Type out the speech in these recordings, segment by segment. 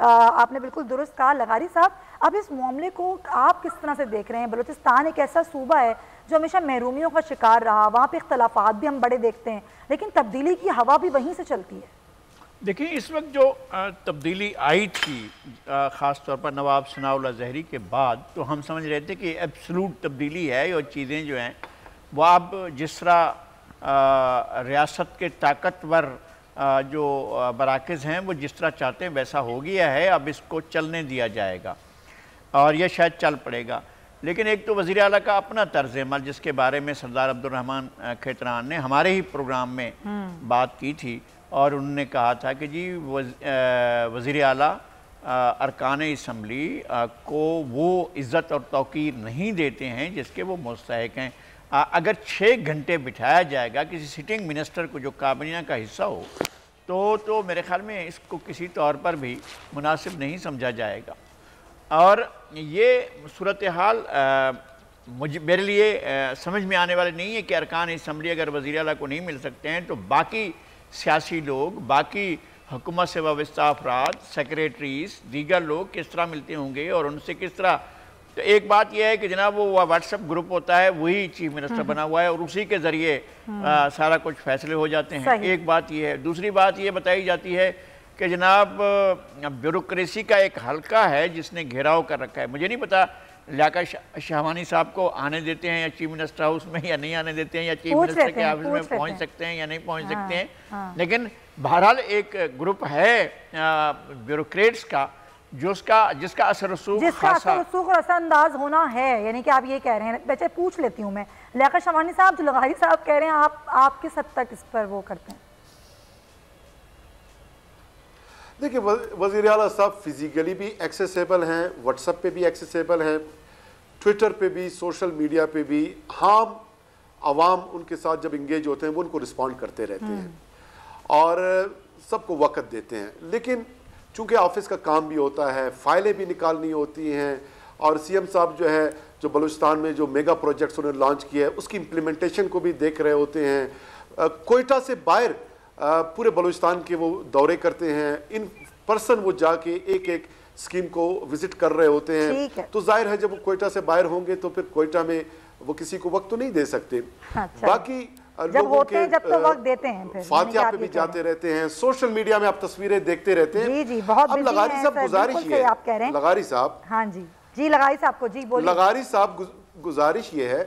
आपने बिल्कुल दुरुस्त कहा लगारी साहब। अब इस मामले को आप किस तरह से देख रहे हैं? बलूचिस्तान एक ऐसा सूबा है जो हमेशा महरूमियों का शिकार रहा, वहाँ पे इख्तलाफात भी हम बड़े देखते हैं, लेकिन तब्दीली की हवा भी वहीं से चलती है। देखिए, इस वक्त जो तब्दीली आई थी ख़ास तौर पर नवाब सनाउल्लाह ज़हरी के बाद, तो हम समझ रहे थे कि एब्सलूट तब्दीली है और चीज़ें जो हैं वह अब जिस तरह रियासत के ताकतवर जो मराकज़ हैं वो जिस तरह चाहते हैं वैसा हो गया है। अब इसको चलने दिया जाएगा और यह शायद चल पड़ेगा। लेकिन एक तो वज़ीर आला का अपना तर्ज़ अमल, जिसके बारे में सरदार अब्दुर्रहमान खेतरान ने हमारे ही प्रोग्राम में बात की थी और उन्होंने कहा था कि जी वज़ीर आला अरकान असम्बली को वो इज़्ज़त और तौक़ीर नहीं देते हैं जिसके वो मुस्तहिक़ हैं। अगर 6 घंटे बिठाया जाएगा किसी सिटिंग मिनिस्टर को जो काबीना का हिस्सा हो तो मेरे ख़्याल में इसको किसी तौर पर भी मुनासिब नहीं समझा जाएगा। और ये सूरत हाल मेरे लिए समझ में आने वाली नहीं है कि अरकान असम्बली अगर वज़ीर आला को नहीं मिल सकते हैं तो बाकी सियासी लोग, बाकी हुकूमत से वाबस्ता अफराद, सेक्रेटरीज, दीगर लोग किस तरह मिलते होंगे और उनसे किस तरह। तो एक बात यह है कि जनाब वो व्हाट्सएप ग्रुप होता है, वही चीफ मिनिस्टर बना हुआ है और उसी के ज़रिए सारा कुछ फैसले हो जाते हैं। एक बात यह है। दूसरी बात यह बताई जाती है कि जनाब ब्यूरोक्रेसी का एक हल्का है जिसने घेराव कर रखा है। मुझे नहीं पता लियाकत शाहवानी साहब को आने देते हैं या चीफ मिनिस्टर हाउस में या नहीं आने देते हैं, या चीफ मिनिस्टर के ऑफिस में पहुंच सकते हैं या नहीं पहुंच सकते हैं। लेकिन बहरहाल एक ग्रुप है ब्यूरोक्रेट्स का जिसका असर रसूख और असरअंदाज होना है, यानी कि आप ये कह रहे हैं। वैसे पूछ लेती हूँ मैं, लियाकत शाहवानी साहब, जो लगारी साहब कह रहे हैं, आप किस हद तक इस पर वो करते हैं? देखिए, वज़ीर आला साहब फिजिकली भी एक्सेसिबल हैं, व्हाट्सएप पे भी एक्सेसिबल हैं, ट्विटर पे भी, सोशल मीडिया पे भी। हम आवाम उनके साथ जब इंगेज होते हैं वो उनको रिस्पॉन्ड करते रहते हैं और सबको वक़्त देते हैं। लेकिन चूँकि ऑफिस का काम भी होता है, फ़ाइलें भी निकालनी होती हैं और सीएम साहब जो है जो बलूचिस्तान में जो मेगा प्रोजेक्ट्स उन्होंने लॉन्च किया है उसकी इम्प्लीमेंटेशन को भी देख रहे होते हैं। कोयटा से बाहर पूरे बलूचिस्तान के वो दौरे करते हैं, इन पर्सन वो जाके एक एक स्कीम को विजिट कर रहे होते हैं। तो जाहिर है जब वो कोयटा से बाहर होंगे तो फिर कोयटा में वो किसी को वक्त तो नहीं दे सकते। बाकी जब होते हैं, जब तो वक्त देते हैं, फिर फातिहा पे भी जाते रहते हैं, सोशल मीडिया में आप तस्वीरें देखते रहते हैं। जी जी, बहुत अब लगारी साहब गुजारिश ये आप कह रहे हैं, लगारी साहब, हाँ जी जी, लगारी साहब को जी बोलिए। लगारी साहब गुजारिश ये है,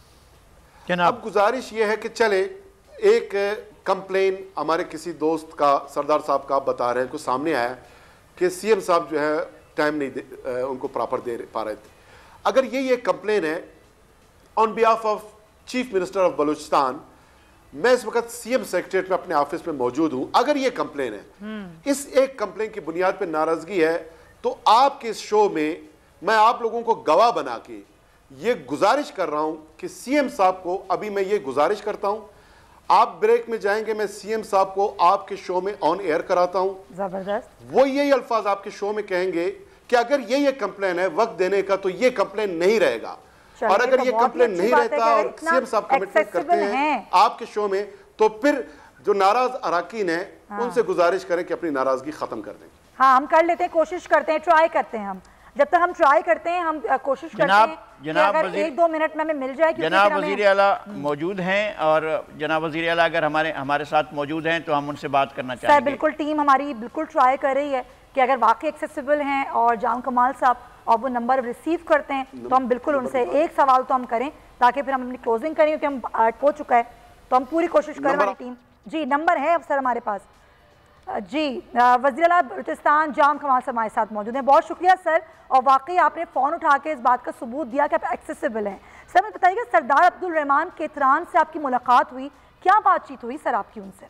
अब गुजारिश ये है कि चले एक कंप्लेन हमारे किसी दोस्त का, सरदार साहब का बता रहे हैं, कुछ सामने आया कि सीएम साहब जो है टाइम नहीं उनको प्रॉपर दे पा रहे थे। अगर ये कंप्लेन है on behalf of chief minister of Balochistan, मैं इस वक्त सीएम सेक्रेटरीट में अपने ऑफिस में मौजूद हूं, अगर ये कंप्लेन है, इस एक कंप्लेन की बुनियाद पर नाराजगी है, तो आपके इस शो में मैं आप लोगों को गवाह बना के ये गुजारिश कर रहा हूं कि सीएम साहब को, अभी मैं ये गुजारिश करता हूं, आप ब्रेक में जाएंगे, मैं सीएम साहब को आपके शो में ऑन एयर कराता हूं, जबरदस्त, वो यही अल्फाज आपके शो में कहेंगे कि अगर ये कंप्लेन है वक्त देने का तो ये कंप्लेन नहीं रहेगा, और अगर ये कंप्लेन नहीं रहता और सीएम साहब कमिटमेंट करते हैं आपके शो में, तो फिर जो नाराज अराकीन है उनसे गुजारिश करें कि अपनी नाराजगी खत्म कर दें। हाँ, हम कर लेते हैं, कोशिश करते हैं, ट्राई करते हैं। हम जब तक हम ट्राई करते हैं, हम कोशिश करते हैं कि अगर 1-2 मिनट में हमें मिल जाए। जनाब वज़ीर आला मौजूद हैं और जनाब वज़ीर आला अगर हमारे साथ मौजूद हैं तो हम उनसे बात करना चाहेंगे। सर बिल्कुल, टीम हमारी बिल्कुल ट्राई कर रही है कि अगर वाकई एक्सेसिबल हैं और जाम कमाल साहब और वो नंबर रिसीव करते हैं तो हम बिल्कुल उनसे एक सवाल तो हम करें ताकि फिर हम अपनी क्लोजिंग करें, क्योंकि हम 8 हो चुका है, तो हम पूरी कोशिश करें। हमारी टीम जी, नंबर है अब सर हमारे पास जी। वज़ीर आला बलूचिस्तान जाम कमाल साहब हमारे साथ मौजूद हैं। बहुत शुक्रिया सर, और वाकई आपने फ़ोन उठा के इस बात का सबूत दिया कि आप एक्सेसिबल हैं। सर मुझे बताइएगा, सरदार अब्दुर्रहमान खेतरान से आपकी मुलाकात हुई, क्या बातचीत हुई सर आपकी उनसे?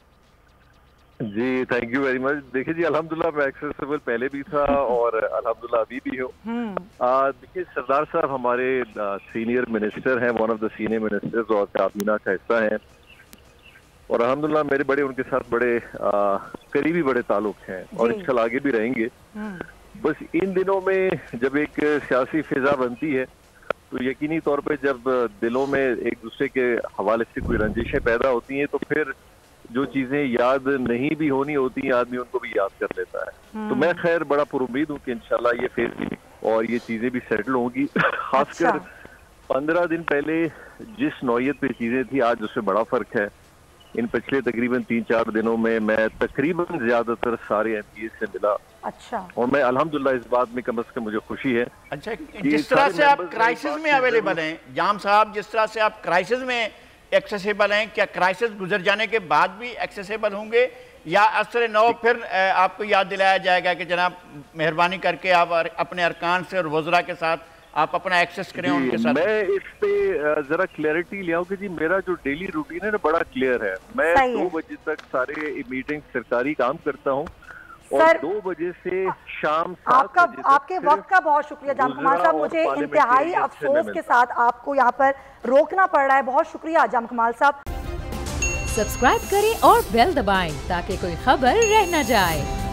जी थैंक यू वेरी मच। देखिए जी, अल्हम्दुलिल्लाह मैं एक्सेसिबल पहले भी था और अल्हम्दुलिल्लाह अभी भी हूँ। देखिए सरदार साहब हमारे सीनियर मिनिस्टर हैं, one of the senior ministers और काबीना का हिस्सा हैं, और अल्हम्दुलिल्लाह मेरे बड़े उनके साथ बड़े करीबी बड़े ताल्लुक हैं और इंशाल्लाह आगे भी रहेंगे। बस इन दिनों में जब एक सियासी फिजा बनती है तो यकीनी तौर पे जब दिलों में एक दूसरे के हवाले से कोई रंजिशें पैदा होती हैं तो फिर जो चीजें याद नहीं भी होनी होती आदमी उनको भी याद कर लेता है। तो मैं खैर बड़ा पुरुमीद हूँ कि इंशाल्लाह ये फेज भी और ये चीजें भी सेटल होंगी। खासकर 15 दिन पहले जिस नौयत पे चीजें थी आज उसमें बड़ा फर्क है। इन पिछले तकरीबन 3-4 दिनों में मैं तकरीबन ज्यादातर सारे एमपी से मिला। अच्छा। और मैं अल्हम्दुलिल्लाह इस बात में कम से कम मुझे खुशी है। अच्छा, जिस तरह से आप क्राइसिस में अवेलेबल हैं जाम साहब, जिस तरह से आप क्राइसिस में एक्सेसिबल हैं, क्या क्राइसिस गुजर जाने के बाद भी एक्सेसिबल होंगे या असर नौ फिर आपको याद दिलाया जाएगा कि जनाब मेहरबानी करके आप अपने अरकान से और वज़रा के साथ आप अपना एक्सेस करें उनके साथ? मैं इस पे जरा क्लैरिटी ले आऊं कि जी मेरा जो डेली रूटीन है ना बड़ा क्लियर है। मैं 2 बजे तक सारे मीटिंग सरकारी काम करता हूँ और 2 बजे से शाम 7 बजे तक आपके वक्त का बहुत शुक्रिया जाम कमाल साहब। मुझे इंतहाई अफसोस के साथ आपको यहाँ पर रोकना पड़ रहा है। बहुत शुक्रिया जाम कमाल साहब। सब्सक्राइब करें और बेल दबाएं ताकि कोई खबर रह न जाए।